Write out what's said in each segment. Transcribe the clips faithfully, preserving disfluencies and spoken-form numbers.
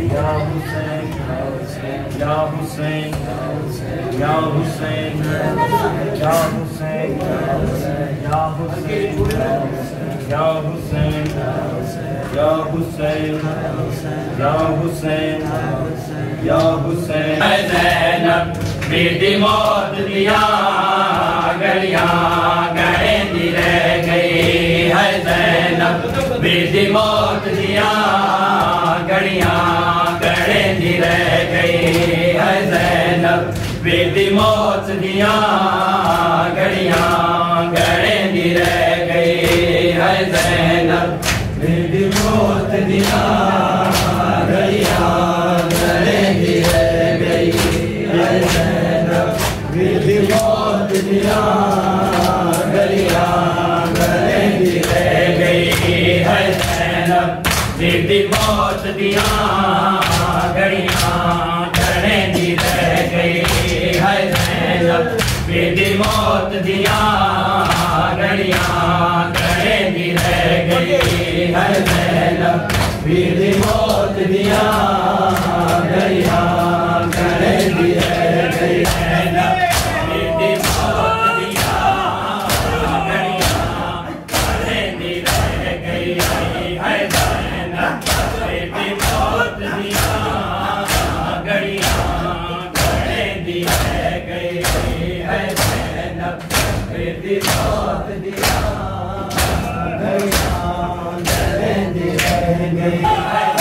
Ya Hussein, Ya Hussein, Ya Hussein, Ya Hussein, Ya Hussein, Ya Hussein, Ya Hussein, Ya Hussein, Ya Hussein. Zainab बेटी मौत दिया गलियां गड़ेंदी रह गई है ज़ैनब बेटी मौत दिया गड़ियां गड़ेंदी रह गई है ज़ैनब बेटी मौत दिया गड़ियां गड़ेंदी रह गई है ज़ैनब बेटी मौत दिया गड़ियां गड़ेंदी रह गई है ज़ैनब बेटी मौत दिया गड़ियां गड़ेंदी रह गई है ज़ैनब बेटी मौत दिया गड़ियां गड़ेंदी रह गई है ज़ैनब बेटी मौत दिया गड़ियां गड़ेंदी रह गई है ज़ैनब बेटी मौत दिया गड़ियां गड़ेंदी रह गई ज़ैनब बेटी मौत दिया गड़ियां गड़ेंदी रह गई है ज़ैनब बेटी मौत दिया गड़ियां गड़ेंदी रह गई है ज़ैनब बेटी मौत दिया गड़ियां गड़ेंदी रह गई है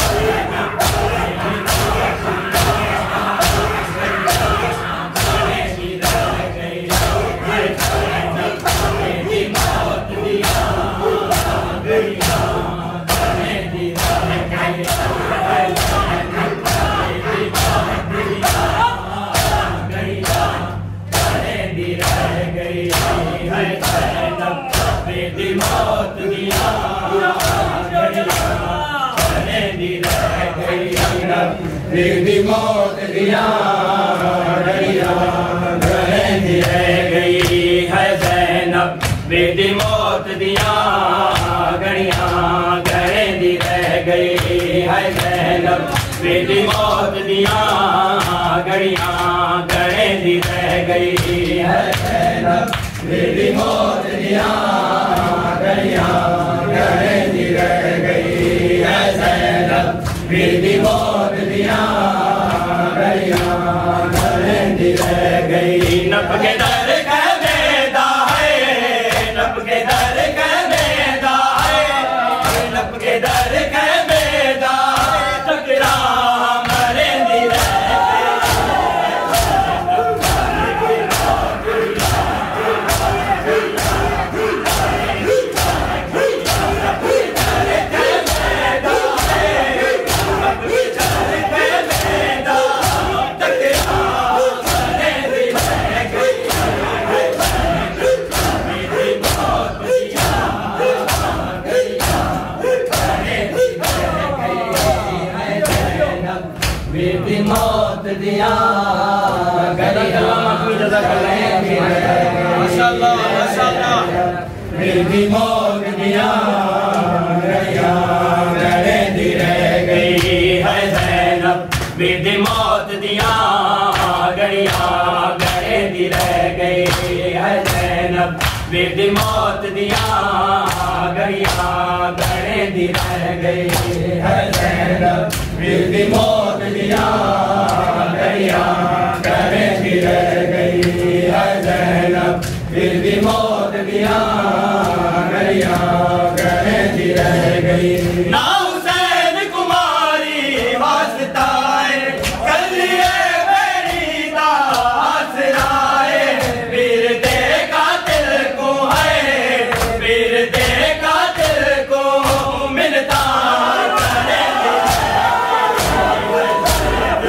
बेटी मौत दिया बेटी मौत दिया गड़ियां गड़ेंदी रह गई है ज़ैनब बेटी मौत दिया गड़ियां गड़ेंदी रह गई है ज़ैनब बेटी मौत दिया गड़ियां गड़ेंदी रह गई है ज़ैनब बेटी मौत दिया गड़ियां गड़ेंदी रह गई है ज़ैनब बेटी मौत दिया गड़ियां गड़ेंदी रह गई नब के दर का बेदा है नब के दर का बेदा है नब के दर का बेदा टकरा मरेंदी रह बेटी मौत दिया गड़ियां माशाअल्लाह माशाअल्लाह बेटी मौत दिया गड़ियां गड़ेंदी रह गई है ज़ैनब बेटी मौत दिया गड़ियां गड़ेंदी रह गई है ज़ैनब बेटी मौत दिया गड़ियां गड़ेंदी रह गई है ज़ैनब बेटी मौत दिया गड़ियां गड़ेंदी रह गई है ज़ैनब बेटी मौत दिया गड़ियां गड़ेंदी रह गई ना हुसैन कुमारी वास्ताए कर लिए मेरी दासराए वीर दे कातिल को है वीर दे कातिल को मिलता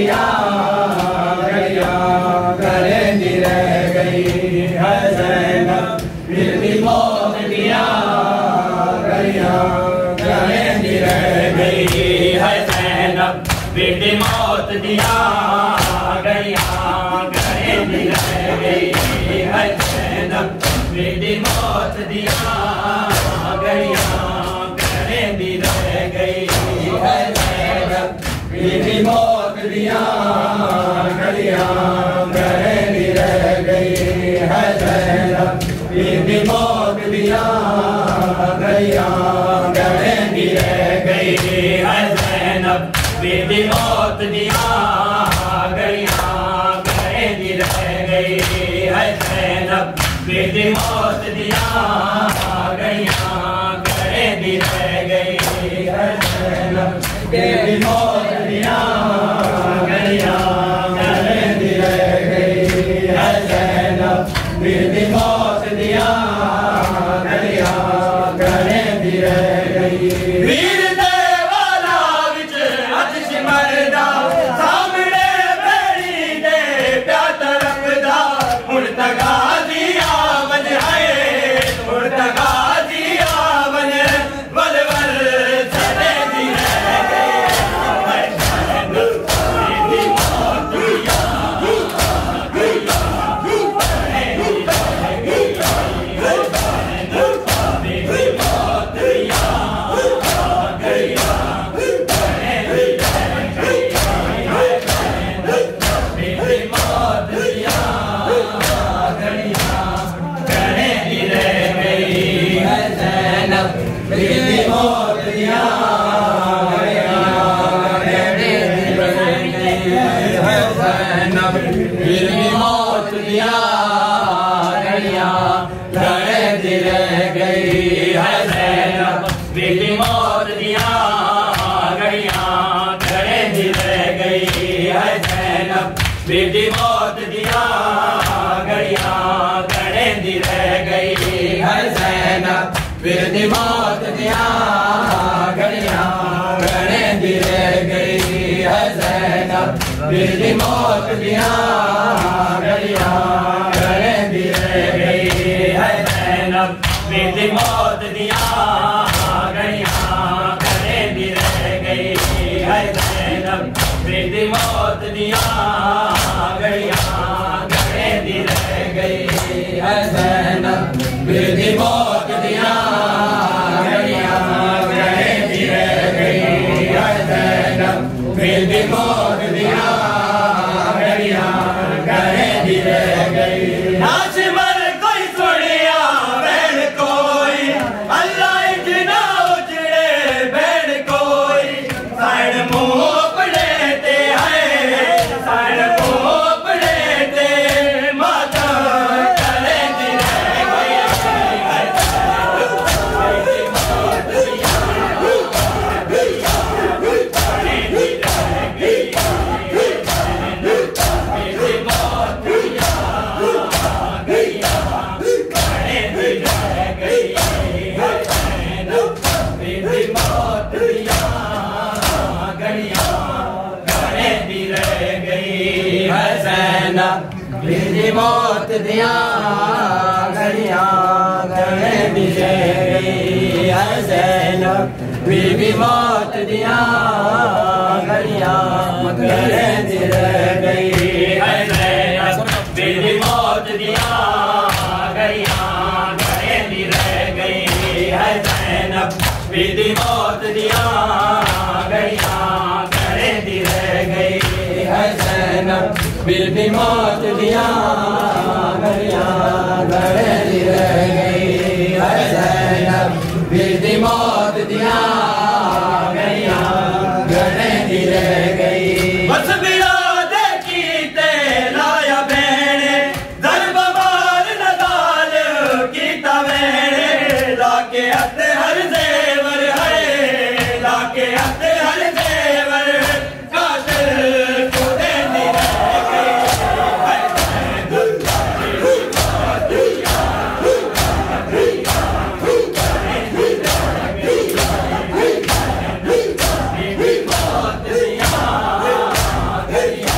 दिया घड़ियां करेंदी रह गई है ज़ैनब फिर भी मौत दिया घड़ियां करेंदी रह गई है ज़ैनब फिर भी मौत दिया घड़ियां करेंदी रह गई है ज़ैनब फिर भी मौत दिया घड़ियां करेंदी रह गई है ज़ैनब फिर भी मौत दिया घड़ियां करेंदी रह गई है ज़ैनब फिर भी मौत दिया घड़ियां करेंदी रह गई है ज़ैनब फिर भी मौत दिया घड़ियां करेंदी रह गई है ज़ैनब फिर भी मौत दिया घड़ियां करेंदी रह गई है ज़ैनब फिर भी मौत दिया घड़ियां करेंदी रह गई है ज़ैनब फिर भी मौत दिया घड़ियां करेंदी रह गई वीर देवाला विच अतिश मरदा सामने बेड़ी दे प्या तरफदा हुण तगा दिया बन है हुण तगा दिया बन वल वल चले दी रह गई है ज़ैनब फिर भी मौत दिया बेटी मौत दिया घड़ियां करेंदी रह गई है ज़ैनब बेटी मौत दिया घड़ियां करेंदी रह गई है ज़ैनब बेटी मौत दिया घड़ियां करेंदी रह गई है ज़ैनब बेटी मौत दिया घड़ियां करेंदी रह गई है ज़ैनब बेटी मौत दिया घड़ियां करेंदी रह गई है ज़ैनब बेटी मौत दिया घड़ियां करेंदी रह गई है ज़ैनब बेटी मौत दिया घड़ियां करेंदी रह गई नाज़िमर कोई सुनिया बहन कोई अल्लाह इतना उजड़े बहन कोई साइड मुँह मेरी मौत दिया घड़ियां करेंदी रह गई है ज़ैनब बीबी मौत दिया घड़ियां करेंदी रह गई है ज़ैनब बीबी मौत दिया घड़ियां करेंदी रह गई है ज़ैनब बीबी मौत दिया घड़ियां करेंदी रह गई है ज़ैनब बेटी मौत दिया घड़ियां करेंदी रह गई है ज़ैनब बेटी मौत दिया घड़ियां करेंदी रह गई बस बिरा देखी ते लाया भेणे ज़रब मार नदाल कीता वेणे लाके हथ हर ज़ेवर है लाके हथ हर ज़ेवर कातिल को देंदी रह गई है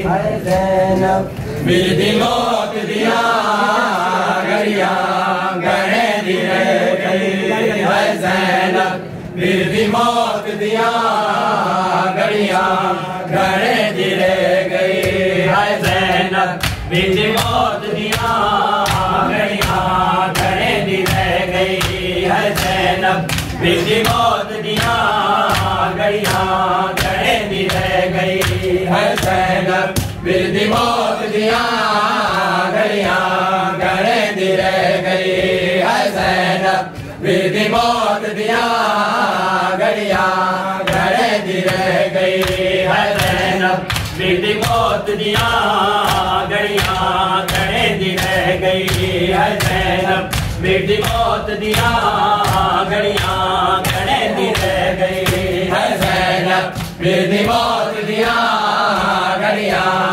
बिरदी मौत दिया घड़ियां गणे दी रह गई है ज़ैनब बिरदी मौत दिया घड़ियां गणे दी रह गई है ज़ैनब बिरदी मौत दिया घड़ियां गणे दी रह गई है ज़ैनब बिरदी मौत दिया घड़ियां गणे दी रह गई है ज़ैनब बिरदी मौत दिया घड़ियां गणे दी रह गई है ज़ैनब बिरदी मौत दिया घड़ियां गणे दी रह गई है ज़ैनब बिरदी मौत दिया घड़ियां गणे दी रह गई है ज़ैनब बिरदी मौत दिया घड़ियां गणे दी रह गई है ज़ैनब बिरदी मौत दिया घड़ियां